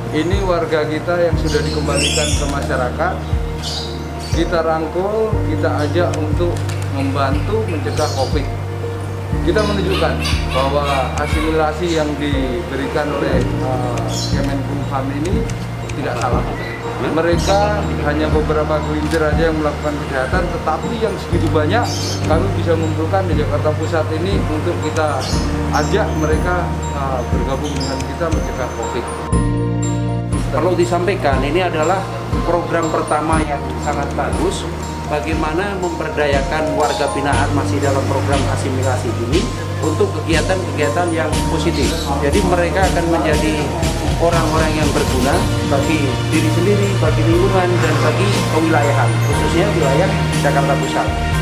Ini warga kita yang sudah dikembalikan ke masyarakat, kita rangkul, kita ajak untuk membantu mencegah COVID. Kita menunjukkan bahwa asimilasi yang diberikan oleh Kemenkumham ini tidak salah. Mereka hanya beberapa gelintir aja yang melakukan kejahatan, tetapi yang segitu banyak kami bisa mengumpulkan di Jakarta Pusat ini untuk kita ajak mereka bergabung dengan kita mencegah COVID. Perlu disampaikan, ini adalah program pertama yang sangat bagus bagaimana memberdayakan warga binaan masih dalam program asimilasi ini untuk kegiatan-kegiatan yang positif. Jadi mereka akan menjadi orang-orang yang berguna bagi diri sendiri, bagi lingkungan, dan bagi kewilayahan, khususnya wilayah Jakarta Pusat.